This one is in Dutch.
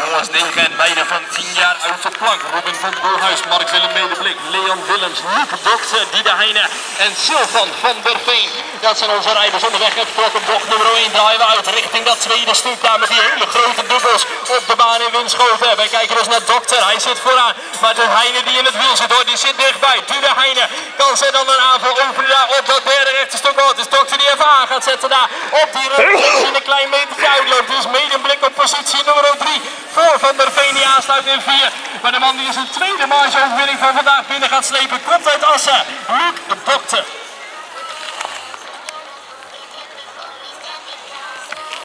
Carlos 9 en beide van 10 jaar uit de plank. Robin van Bolhuis, Mark-Willem Medeblik, Leon Willems, Luc Dokter, Diede Heine en Sylvan van der Veen. Dat zijn onze rijders onderweg. Het klokken bocht nummer 1 draaien we uit richting dat tweede stuk daar met die hele grote dubbels op de baan in Winschoten. Wij kijken dus naar Dokter, hij zit vooraan. Maar de Heine die in het wiel zit hoor, die zit dichtbij. Diede Heine kan zij dan een aanval openen daar op dat derde rechte stuk. Het is Dokter die even aan gaat zetten daar op die rug. Die een klein metertje uitloopt. Dus Medeblik op positie nummer 3 voor Van der Veen die aansluit in 4. Maar de man die in zijn tweede marge overwinning van vandaag binnen gaat slepen komt uit Assen. Luc Dokter.